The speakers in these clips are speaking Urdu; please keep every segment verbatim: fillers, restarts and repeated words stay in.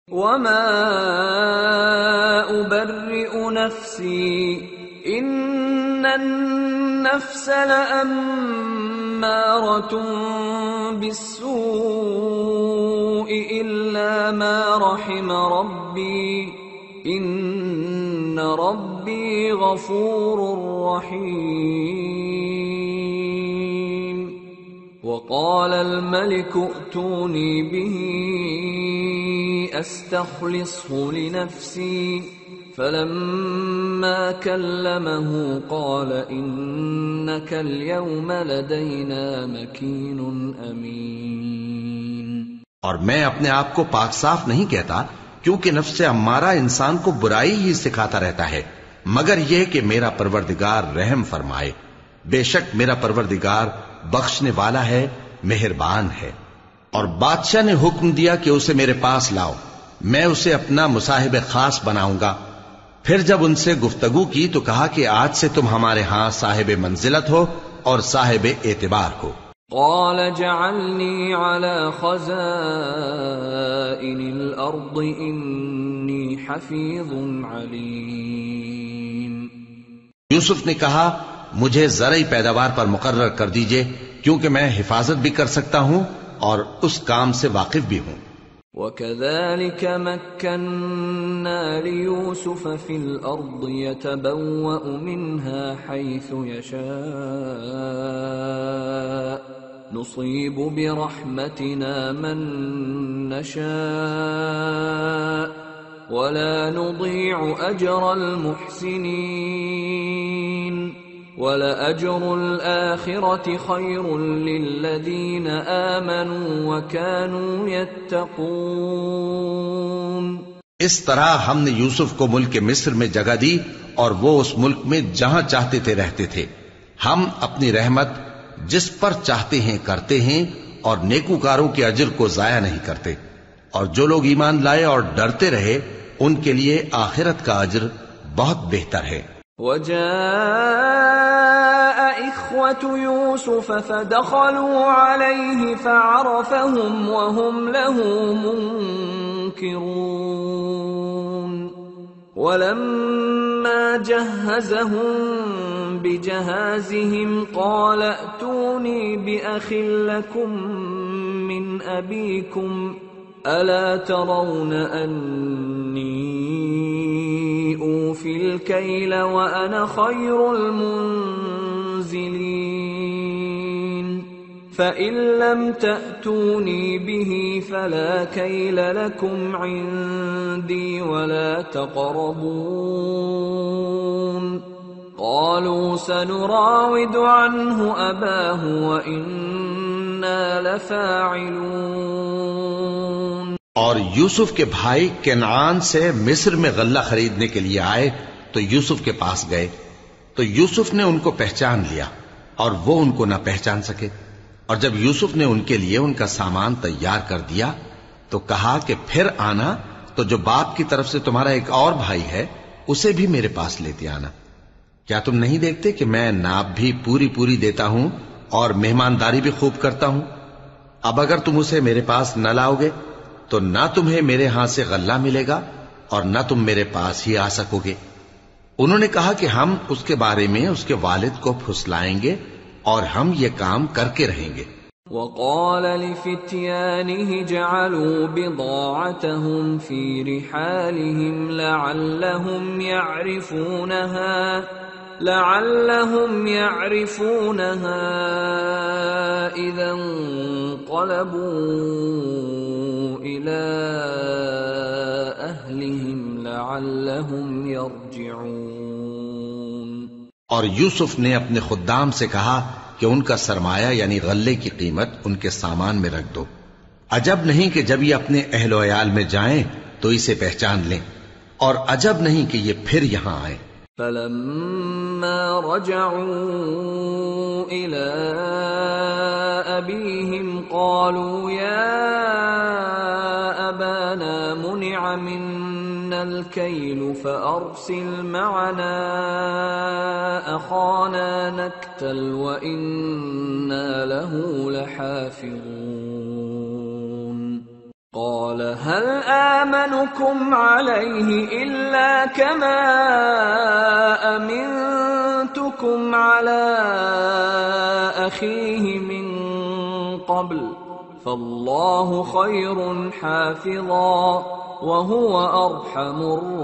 وما أبرئ نفسي إن النفس لأمارة بالسوء إلا ما رحم ربي إن ربي غفور رحيم وقال الملك ائتوني به أستخلصه لنفسي فلما كلمه قال إنك اليوم لدينا مكين أمين. اور میں اپنے آپ کو پاک صاف نہیں کہتا کیونکہ نفس امارہ انسان کو برائی ہی سکھاتا رہتا ہے، مگر یہ کہ میرا پروردگار رحم فرمائے. بے شک میرا پروردگار بخشنے والا ہے، مہربان ہے. اور بادشاہ نے حکم دیا کہ اسے میرے پاس لاؤ، میں اسے اپنا مصاحب خاص بناؤں گا. پھر جب ان سے گفتگو کی تو کہا کہ آج سے تم ہمارے ہاں صاحب منزلت ہو اور صاحب اعتبار ہو. قال جعلني على خزائن الأرض إني حفيظ عليم. یوسف نے کہا مجھے زرعی پیداوار پر مقرر کر دیجئے کیونکہ میں حفاظت بھی کر سکتا ہوں اور اس کام سے واقف بھی ہوں. وَكَذَلِكَ مَكَّنَّا لِيُوسُفَ فِي الْأَرْضِ يَتَبَوَّأُ مِنْهَا حَيْثُ يَشَاءُ نُصِيبُ بِرَحْمَتِنَا مَن نَّشَاءُ وَلَا نُضِيعُ أَجْرَ الْمُحْسِنِينَ وَلَأَجْرُ الْآخِرَةِ خَيْرٌ لِّلَّذِينَ آمَنُوا وَكَانُوا يَتَّقُونَ. اس طرح ہم نے یوسف کو ملک مصر میں جگہ دی اور وہ اس ملک میں جہاں چاہتے تھے رہتے تھے. ہم اپنی رحمت جس پر چاہتے ہیں کرتے ہیں اور نیکوکاروں کے اجر کو ضائع نہیں کرتے. اور جو لوگ ایمان لائے اور ڈرتے رہے ان کے لیے آخرت کا اجر بہت بہتر ہے. وجاء إخوة يوسف فدخلوا عليه فعرفهم وهم له منكرون ولما جهزهم بجهازهم قال ائتوني بأخ لكم من أبيكم ألا ترون أني أوفي الكيل وأنا خير المنزلين فإن لم تأتوني به فلا كيل لكم عندي ولا تقربون قالوا سنراود عنه أباه وإنا لفاعلون. اور یوسف کے بھائی کنعان سے مصر میں غلہ خریدنے کے لیے آئے تو یوسف کے پاس گئے تو یوسف نے ان کو پہچان لیا اور وہ ان کو نہ پہچان سکے. اور جب یوسف نے ان کے لیے ان کا سامان تیار کر دیا تو کہا کہ پھر آنا تو جو باپ کی طرف سے تمہارا ایک اور بھائی ہے اسے بھی میرے پاس لیتے آنا. کیا تم نہیں دیکھتے کہ میں ناب بھی پوری پوری دیتا ہوں اور مہمانداری بھی خوب کرتا ہوں؟ اب اگر تم اسے میرے پاس نہ لاؤ گے تو نہ تمہیں میرے ہاں سے غلہ ملے گا اور نہ تم میرے پاس ہی آ سکو گے. انہوں نے کہا کہ ہم اس کے بارے میں اس کے والد کو پھسلائیں گے اور ہم یہ کام کر کے رہیں گے. وقال لفتيانه جعلوا بضاعتهم في رحالهم لعلهم يعرفونها لعلهم يعرفونها إذا انقلبوا إلى أهلهم لعلهم يرجعون. اور یوسف نے اپنے خدام سے کہا کہ ان کا سرمایہ یعنی غلے کی قیمت ان کے سامان میں رکھ دو. عجب نہیں کہ جب یہ اپنے اہل و عیال میں جائیں تو اسے پہچان لیں اور عجب نہیں کہ یہ پھر یہاں آئیں. فلما رجعوا إلى أبيهم قالوا يا أبانا منع منا الكيل فأرسل معنا أخانا نكتل وإنا له لحافظون. قال هل آمنكم عليه إلا كما أمنتكم على أخيه من قبل فالله خير حافظا وهو أرحم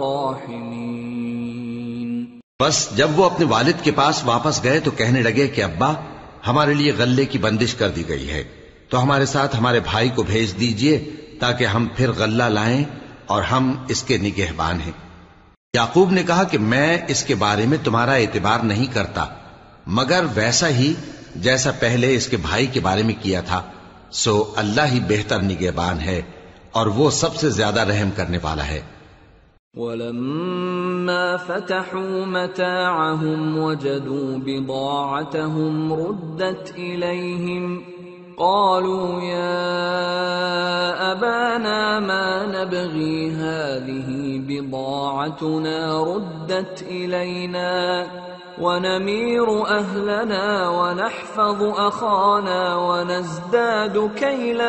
الراحمين۔ بس جب وہ اپنے والد کے پاس واپس گئے تو کہنے لگے کہ ابا ہمارے لیے غلے کی بندش کر دی گئی ہے، تو ہمارے ساتھ ہمارے بھائی کو بھیج دیجئے تاکہ ہم پھر غلہ لائیں اور ہم اس کے نگہبان ہیں۔ یعقوب نے کہا کہ میں اس کے بارے میں تمہارا اعتبار نہیں کرتا مگر ویسا ہی جیسا پہلے اس کے بھائی کے بارے میں کیا تھا، سو اللہ ہی بہتر نگہبان ہے اور وہ سب سے زیادہ رحم کرنے والا ہے۔ وَلَمَّا فَتَحُوا مَتَاعَهُمْ وَجَدُوا بِضَاعَتَهُمْ رُدَّتْ إِلَيْهِمْ قَالُوا يَا أَبَانَا مَا نَبْغِي هَذِهِ بِضَاعَتُنَا رُدَّتْ إِلَيْنَا وَنَمِيرُ أَهْلَنَا وَنَحْفَظُ أَخَانَا وَنَزْدَادُ كَيْلَ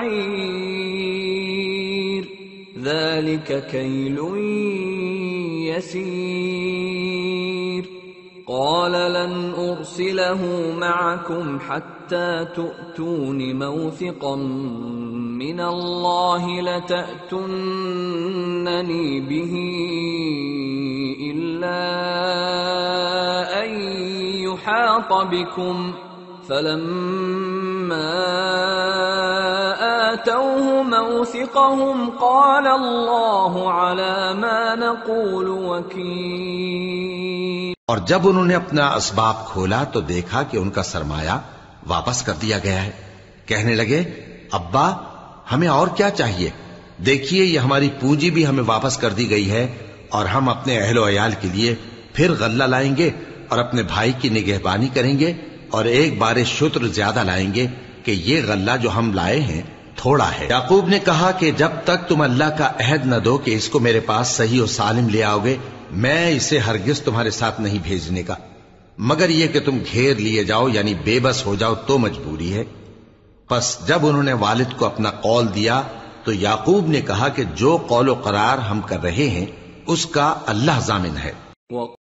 بَعِيرٍ ذَلِكَ كَيْلٌ يَسِيرٌ قال لن أرسله معكم حتى تؤتون موثقا من الله لتأتونني به إلا أن يحاط بكم فلما آتوه موثقهم قال الله على ما نقول وكيل۔ اور جب انہوں نے اپنا اسباب کھولا تو دیکھا کہ ان کا سرمایہ واپس کر دیا گیا ہے۔ کہنے لگے ابا ہمیں اور کیا چاہیے، دیکھیے یہ ہماری پونجی بھی ہمیں واپس کر دی گئی ہے اور ہم اپنے اہل و عیال کے لیے پھر غلہ لائیں گے اور اپنے بھائی کی نگہبانی کریں گے اور ایک بار شتر زیادہ لائیں گے کہ یہ غلہ جو ہم لائے ہیں تھوڑا ہے۔ یعقوب نے کہا کہ جب تک تم اللہ کا عہد نہ دو کہ اس کو میرے پاس صحیح و سالم لے آؤ گے میں اسے ہرگز تمہارے ساتھ نہیں بھیجنے کا، مگر یہ کہ تم گھیر لیے جاؤ یعنی بے بس ہو جاؤ تو مجبوری ہے۔ پس جب انہوں نے والد کو اپنا قول دیا تو یعقوب نے کہا کہ جو قول و قرار ہم کر رہے ہیں اس کا اللہ ضامن ہے۔